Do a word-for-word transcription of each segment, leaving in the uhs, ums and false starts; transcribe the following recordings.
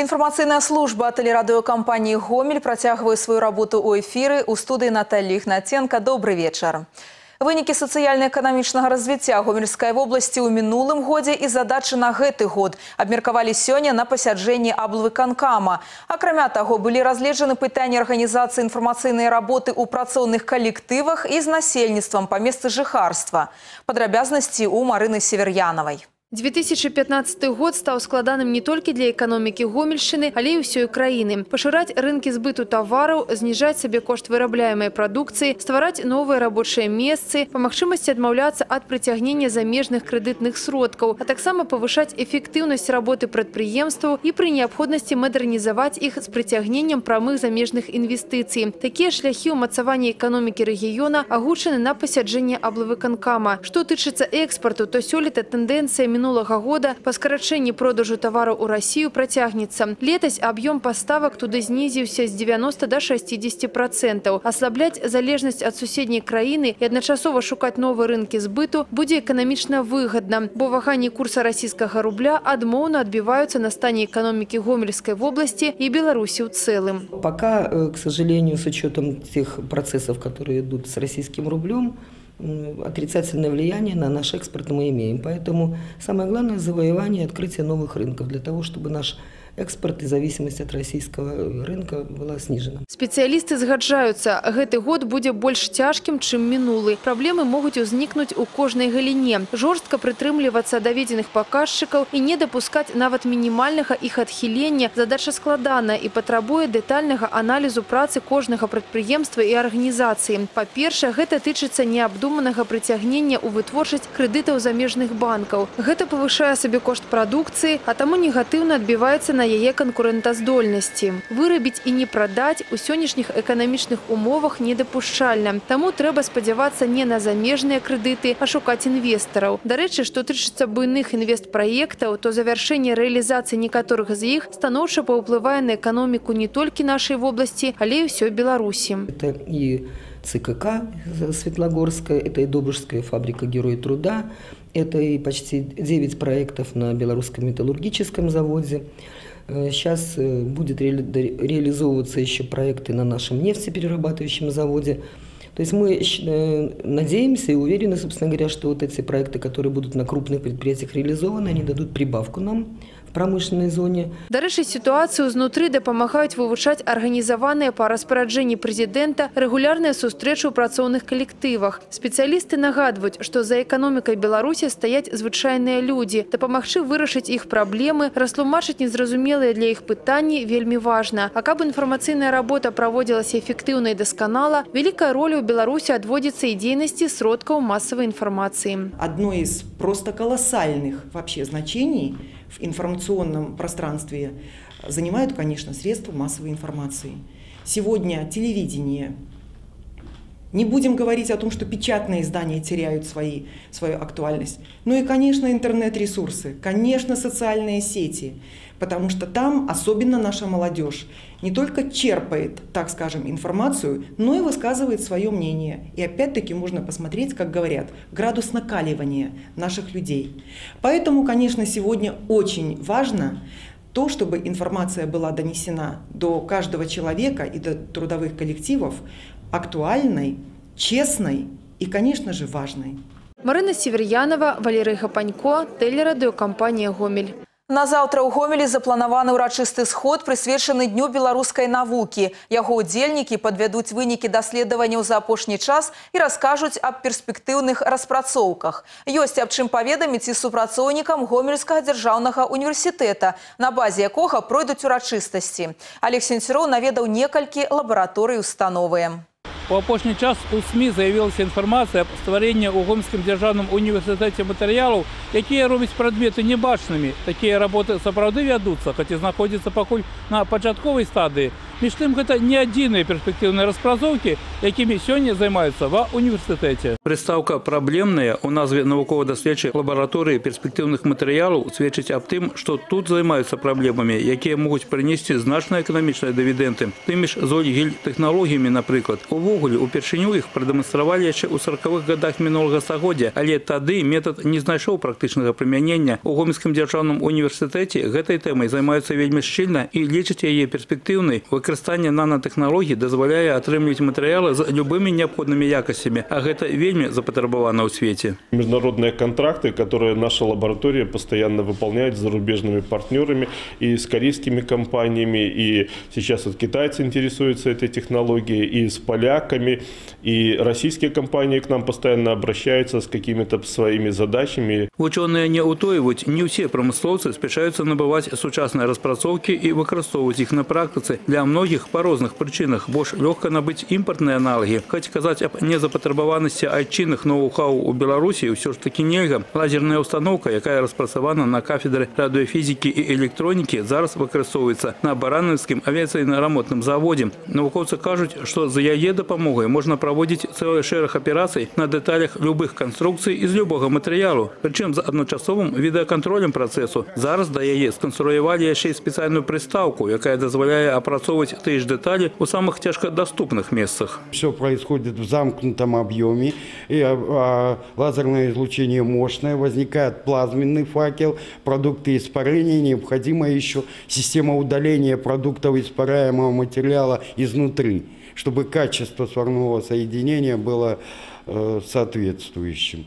Информационная служба телерадиокомпании «Гомель» протягивает свою работу у эфиры. У студии Наталья Игнатенко. Добрый вечер. Вынікі сацыяльна-эканамічнага развіцця Гомельскай вобласці ў мінулым годзе і задачы на гэты год абмеркавалі сёння на пасяджэнні аблвыканкама. Акрамя таго, былі разгледжаны пытанні арганізацыі інфармацыйнай работы ў працоўных калектывах і з насельніцтвам па месцы жыхарства. Падрабязнасці у Марыны Северянавай. две тысячи пятнадцатый год стал складаным не только для экономики Гомельщины, але и всей краины. Поширать рынки сбыту товаров, снижать себе кошт вырабляемой продукции, стварать новые рабочие места, по махчимости отмовляться от притягнения замежных кредитных сродков, а так само повышать эффективность работы предприемств и при необходимости модернизовать их с притягнением прямых замежных инвестиций. Такие шляхи умацавання экономики региона огучены на пасяджэнні аблвыканкама. Что тычыцца экспорту, то сёлета тенденция минулого года по скорочению продажу товаров у Россию протягнется. Летось объем поставок туда снизился с девяноста до шестидесяти процентов. Ослаблять залежность от соседней краины и одночасово шукать новые рынки сбыту будет экономично выгодно, бо ваганні курса российского рубля адмоўна отбиваются на стане экономики Гомельской области и Беларуси в целом. Пока, к сожалению, с учетом тех процессов, которые идут с российским рублем, отрицательное влияние на наш экспорт мы имеем. Поэтому самое главное – завоевание и открытие новых рынков для того, чтобы наш экспорт и зависимость от российского рынка была снижена. Специалисты згаджаюцца, гэты год будет больше тяжким, чем минулый. Проблемы могут возникнуть у каждой галине. Жестко прытрымлівацца доведенных показчиков и не допускать нават минимального их отхиления. Задача складаная и потребует детального анализу працы каждого предприемства и организации. По-перше, гэта тычыцца необдуманного притягнения у вытворчасць кредитов замежных банков. Гэта повышае сабекошт продукции, а тому негативно отбивается на яе конкурентаздольнасці. Вырабіць і не прадаць у сённяшніх эканамічных умовах недапушчальна. Таму трэба спадзявацца не на замежныя крэдыты, а шукаць інвестараў. Дарэчы, што тычыцца буйных інвестпраектаў, то завяршэнне рэалізацыі некаторых з іх станоўча паўплывае на эканоміку не толькі нашай вобласці, але і ўсёй Беларусі. Это и ЦКК Светлогорская, это и Добружская фабрика «Герой труда», это и почти девять проектов на Белорусском металлургическом заводе. Сейчас будет ре реализовываться еще проекты на нашем нефтеперерабатывающем заводе. То есть мы надеемся и уверены, собственно говоря, что вот эти проекты, которые будут на крупных предприятиях реализованы, они дадут прибавку нам в промышленной зоне. Дарэчы, ситуацию изнутри дапамагаюць вывучаць арганізаваныя па распараджэнні прэзідэнта рэгулярныя сустрэчы ў працоўных калектывах. Спецыялісты нагадваюць, што за эканомікай Беларусі стаяць звычайныя людзі. Дапамагчы вырашыць іх праблемы, растлумачыць незразумелыя для іх пытанні вельмі важна. А каб інфармацыйная работа праводзілася эфектыўна і дасканала, вялікая роля ў Беларусі адводзіцца і дзейнасці сродкаў масавай інфармацыі. Одно из просто колоссальных вообще значений в информационном пространстве занимают, конечно, средства массовой информации. Сегодня телевидение. Не будем говорить о том, что печатные издания теряют свои, свою актуальность. Ну и, конечно, интернет-ресурсы, конечно, социальные сети. Потому что там особенно наша молодежь не только черпает, так скажем, информацию, но и высказывает свое мнение. И опять-таки можно посмотреть, как говорят, градус накаливания наших людей. Поэтому, конечно, сегодня очень важно то, чтобы информация была донесена до каждого человека и до трудовых коллективов актуальной, честной и, конечно же, важной. Марына Северянова, Валерий Гапанько, телерадиокомпания «Гомель». На заўтра ў Гомелі запланаваны ўрачысты сход, прысвечаны Дню беларускай навукі. Яго ўдзельнікі падвядуць вынікі даследаванняў за апошні час і раскажуць аб перспектыўных распрацоўках. Ёсць аб чым паведаміць і супрацоўнікам Гомельскага дзяржаўнага універсітэта, на базе якога пройдуць урачыстасці. Олег Сенцюроў наведаў некалькі лабараторый установы. У апошні час у СМІ з'явилася інформація про створення у Гомельському державному університеті матеріалів, які роблять предмети небачними. Такі роботи справді ведуться, хоч і знаходяться поки на початковій стадії. Між тим, гэта не адзіныя перспектыўныя распрацоўкі, якімі сёння займаюцца ва універсітэце. Прыстаўка «праблемная» у назве навукова-даследчай лабараторыі перспектыўных матэрыялаў сведчыць аб тым, што тут займаюцца праблемамі, якія могуць прынесці значныя эканамічныя дывідэнды. Тымі ж зооль-гель-тэхналогіямі, напрыклад. Увогуле, упершыню іх прадэманстравалі яшчэ ў саракавых гадах мінулага стагоддзя, але тады метад не знайшоў практычнага прымянення. У Гомельскім дзяржаўным універсітэце гэтай тэмай займаюцца вельмі шчыльна і лічаць яе перспектыўнай. Выкарыстанне нанотэхналогій дазваляе атрымліваць матэрыялы з любымі неабходнымі якасцямі, а гэта вельмі запатрабавана ў свеце. Международные контракты, которые наша лаборатория постоянно выполняет с зарубежными партнерами и с корейскими компаниями, и сейчас вот китайцы интересуются этой технологией, и с поляками, и российские компании к нам постоянно обращаются с какими-то своими задачами. Ученые не утоивают, не все промысловцы спешаются набывать сучасные распрацоўкі и выкарыстоўваць их на практике. Для многих по разных причинах больш легко набыть импортные аналоги. Хоть сказать об незапатрабаванасці айчынных ноу-хау у Беларуси все ж таки нельга. Лазерная установка, якая распрацавана на кафедре радиофизики и электроники, зараз выкарыстоўваецца на Баранаўскім авіяцыйна-рамонтным заводе. Навукоўцы кажуць, что за яе дапамогай можна праводзіць цэлы шэраг аперацый на деталях любых конструкций из любого материалу, причем за адначасовым відэакантролем процессу. Зараз да яе сконструявалі яшчэ і спецыяльную прыстаўку, якая дазваляе апрацоўваць тыя ж детали у самых тяжкодоступных местах. Все происходит в замкнутом объеме, и а, а, лазерное излучение мощное, возникает плазменный факел, продукты испарения, необходима еще система удаления продуктов испаряемого материала изнутри, чтобы качество сварного соединения было э, соответствующим.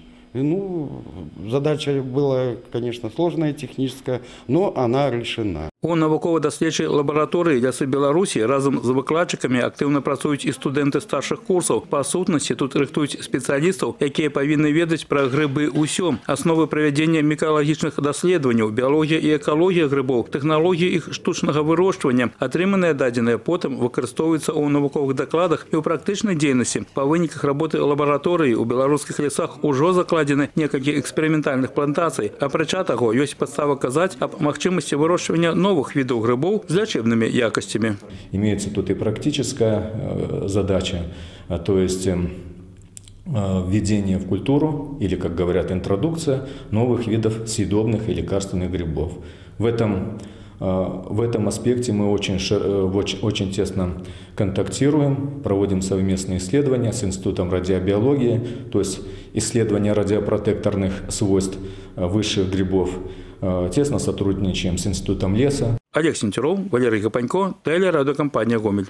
Ну, задача была, конечно, сложная, техническая, но она решена. У навукова-даследчай лабараторыі лясы Беларусі разом з выкладчыкамі актыўна працуюць і студэнты старшых курсаў. Па сутнасці тут рыхтуюць спецыялістаў, якія павінны ведаць пра грыбы ўсё. Асновы правядзення мікалагічных даследаванняў, біялогія і экалогія грыбоў, тэхналогіі іх штучнага вырошчвання. Атрыманыя дадзеныя потым выкарыстоўваюцца ў навуковых дакладах і ў практычнай дзейнасці. Па выніках работы лабараторыі ў беларускіх лясах ужо закладзены некалькі эксперыментальных плантацый. Апрача таго, ёсць падстава казаць аб магчымасці вырошчвання новых видов грибов с лечебными якостями. Имеется тут и практическая задача, то есть введение в культуру, или, как говорят, интродукция новых видов съедобных и лекарственных грибов. В этом, в этом аспекте мы очень, очень, очень тесно контактируем, проводим совместные исследования с Институтом радиобиологии, то есть исследования радиопротекторных свойств высших грибов. Тесно сотрудничаем с Институтом леса. Олег Сентеров, Валерий Гапанько, телерадиокомпания «Гомель».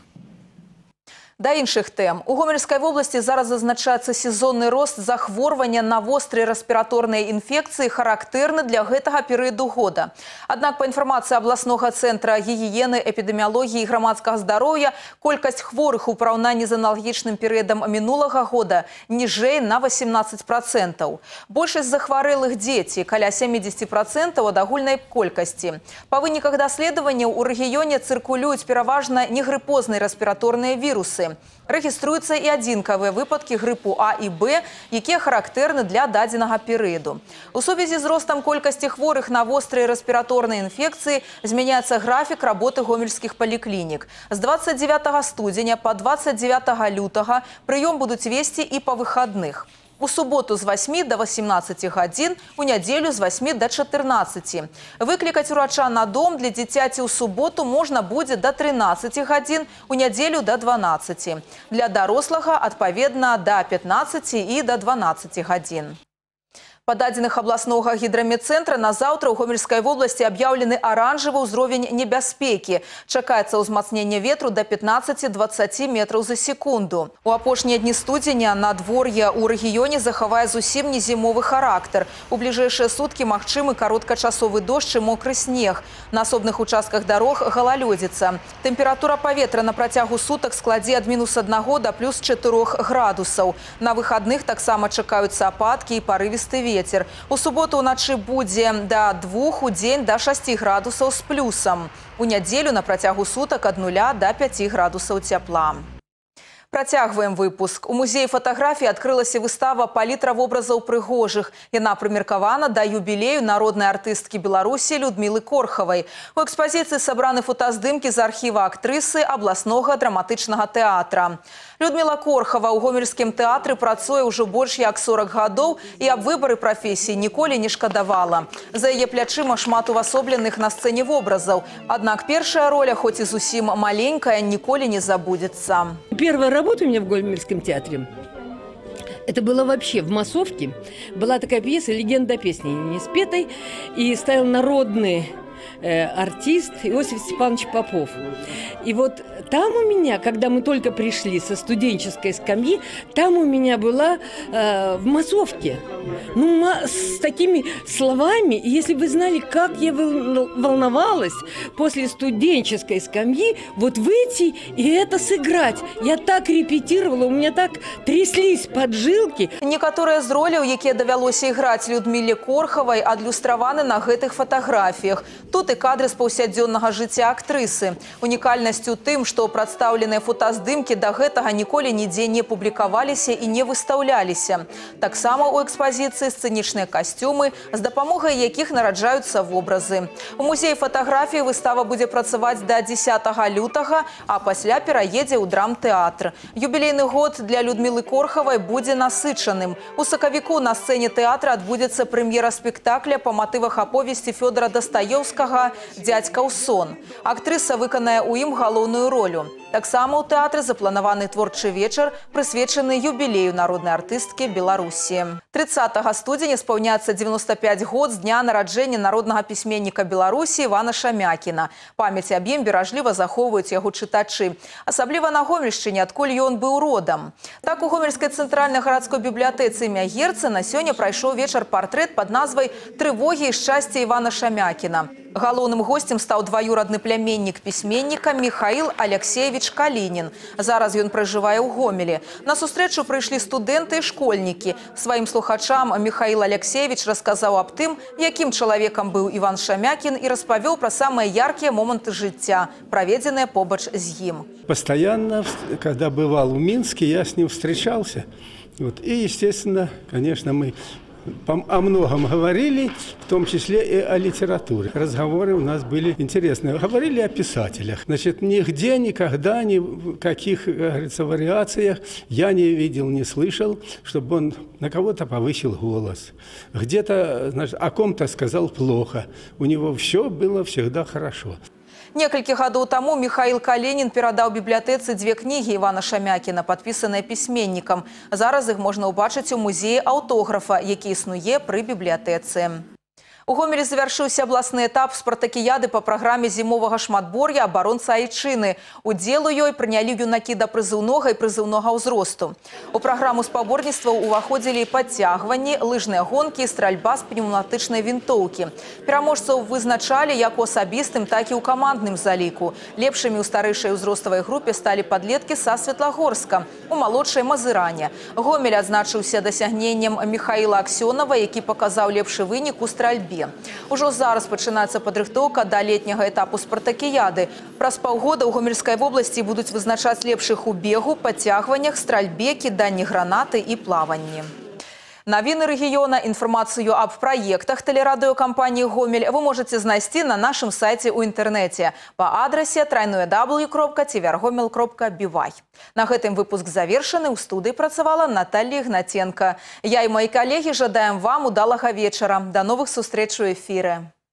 Да іншых тэм. У Гомельскай вобласці зараз зазначаецца сезонны рост захворвання на вострыя рэспіраторныя інфекцыі, характэрны для гэтага перыяду года. Аднак, па інфармацыі абласнога цэнтра гігіены, эпідэміялогіі і грамадскага здароўя, колькасць хворых у параўнанні з аналагічным перыядам мінулага года ніжэй на васемнаццаць працэнтаў. Большасць захварэлых дзеці, каля сямідзесят працэнтаў ад агульнай колькасці. Па выніках даследаванняў у рэгіёне цыркулююць пераважна негрыпозныя рэспіраторныя вірусы. Рэгіструюцца і адзінкавыя выпадкі грыпу А і Б, якія характэрны для дадзенага перыяду. У сувязі з ростам колькасці хворых на вострыя рэспіраторныя інфекцыі змяняецца графік работы гомельскіх паліклінік. З дваццаць дзевятага студзеня па дваццаць дзевятага лютага прыём будуць весці і па выхадных. У суботу з васьмі да васемнаццаці гадзін, у нядзелю з васьмі да чатырнаццаці. Выклікаць урача на дом для дзіцяці ў суботу можна будзе да трынаццаці гадзін, у нядзелю да дванаццаці. Для дарослага, адпаведна, да пятнаццаці і да дванаццаці гадзін. Па дадзеных абласнога гідрамедцэнтра на заўтра ў Гомельскай вобласці аб'яўлены аранжавы ўзровень небяспекі. Чакаецца ўзмацненне ветру да пятнаццаці да дваццаці метраў за секунду. У апошнія дні студзеня надвор'е ў рэгіёне захавае зусім не зімовы характар. У бліжэйшыя суткі магчымы кароткачасовы дождж і мокры снег. На асобных участках дарог галалёдзіца. Тэмпература паветра на працягу сутак складзе ад мінус аднаго да плюс чатырох градусаў. На выхадных таксама чакаюцца ападкі і парывісты ветер. Ветер. У суботу ўначы будзе да двух, у дзень да шасці градусаў з плюсам. У нядзелю на працягу сутак ад нуля да пяці градусаў цяпла. Працягваем выпуск. У музеі фатаграфій адкрылася выстава палітра вобразаў прыгожых. Яна прымеркавана да юбілею народнай артысткі Беларусі Людмілы Корхавай. У экспазіцыі сабраны фотаздымкі з архіва актрысы абласнога драматычнага тэатра. Людміла Корхава ў гомельскім тэатры працуе ўжо больш як сорок гадоў і аб выбары прафесіі ніколі не шкадавала. За яе плячыма шмат увасобленых на сцэне вобразаў. Аднак першая роля, хоць і зусім маленькая, ніколі не забудзецца. Первая работа у меня в Гомельском театре, это было вообще в массовке. Была такая пьеса «Легенда песни» не спетой, и ставил народный э, артист Иосиф Степанович Попов. И вот там у меня, когда мы только пришли со студенческой скамьи, там у меня была э, в массовке. Ну, с такими словами, и если вы знали, как я волновалась после студенческой скамьи, вот выйти и это сыграть. Я так репетировала, у меня так тряслись поджилки. Некоторые з роляў, якія давялося іграць Людміле Корхавай, адлюстраваны на гэтых фатаграфіях. Тут і кадры з паўсядзённага жыцця актрысы. Унікальнасць у тым, што прадстаўленыя фотаздымкі да гэтага ніколі нідзе не публікаваліся і не выстаўляліся. Таксама у экспазіцыі сцэнічныя касцюмы, з дапамогай якіх нараджаюцца вобразы. У музеі фатаграфіі выстава будзе працаваць да дзесятага лютага, а пасля пераедзе ў драмтэатр. Юбілейны год для Людмілы Корхавай будзе насычаным. У сакавіку на сцэне тэатра адбудзецца прэм'ера спектакля па матывах аповесці Фёдора Дастаёўскага «Дзядзька ў сон». Актрыса выканае ў ім галоўную ролю. Таксама ў тэатры запланаваны творчы вечар, прысвечаны юбілею народнай артысткі Беларусі. трыццатага студзеня спаўняцца дзевяносто пять год з дня нараджэння народнага пісьменніка Беларусі Івана Шамякіна. Памяць аб ім беражліва захоўваюць яго чытачы. Асабліва на Гомельшчыне, адкуль ён быў родам. Так, у Гомельскай цэнтральнай гарадской бібліятэцы імя Герцена сёння прайшоў вечар-партрэт пад назвай «Трывогі і шчасце Івана Шамякіна». Галоўным госцем стаў дваюрадны пляменнік пісьменніка Михаил Алексеевич Калинин. Зараз ён пражывае ў Гомелі. На сустрэчу прыйшлі студэнты і школьнікі. Сваім слухачам Михаил Алексеевич расказаў аб тым, якім чалавекам быў Іван Шамякін, і распавёў пра самыя яркія моманты жыцця, праведзеныя побач з ім. Постоянно, когда бывал в Минске, я с ним встречался. Вот. И, естественно, конечно, мы о многом говорили, в том числе и о литературе. Разговоры у нас были интересные. Говорили о писателях. Значит, нигде, никогда, ни в каких, как говорится, вариациях я не видел, не слышал, чтобы он на кого-то повысил голос. Где-то, значит, о ком-то сказал плохо. У него все было всегда хорошо. Некалькі гадоў таму Михаил Калинин перадаў бібліятэцы дзве кнігі Івана Шамякіна, падпісаныя пісьменнікам. Зараз іх можна ўбачыць у музеі аўтографа, які існуе пры бібліятэцы. У Гомелі завяршыўся абласны этап спартакіяды па праграме зімовага шматбор'я абаронца Айчыны. Удзел у ёй прынялі юнакі да прызыўнога і прызыўнога ўзросту. У праграму спаборніцтваў уваходзілі падцягванні, лыжныя гонкі і стральба з пнеўматычнай вінтоўкі. Пераможцаў вызначалі як у асабістым, так і ў камандным заліку. Лепшымі ў старэйшай узроставай групе сталі падлеткі са Светлагорска, у малодшай Мазыране. Гомель адзначыўся дасягненнем Михаила Аксёнова, які паказаў лепшы вынік у стральбе. Ужо зараз пачынаецца падрыхтоўка да летняга этапу спартакіяды. Праз паўгода ў Гомельскай вобласці будуць вызначаць лепшых у бегу, падцягваннях, стральбе, кіданні гранаты і плаванні. Навіны рэгіёна, інфармацыю аб праектах тэлерадыёкампаніі «Гомель» вы можаце знайсці на нашым сайце ў інтэрнэце па адрасе дабл ю дабл ю дабл ю кропка цівергомел кропка бі вай. На гэтым выпуск завершаны. У студыі працавала Наталья Ігнаценка. Я і мои калегі жадаем вам удалага вечара. До новых сустрэч у эфіры.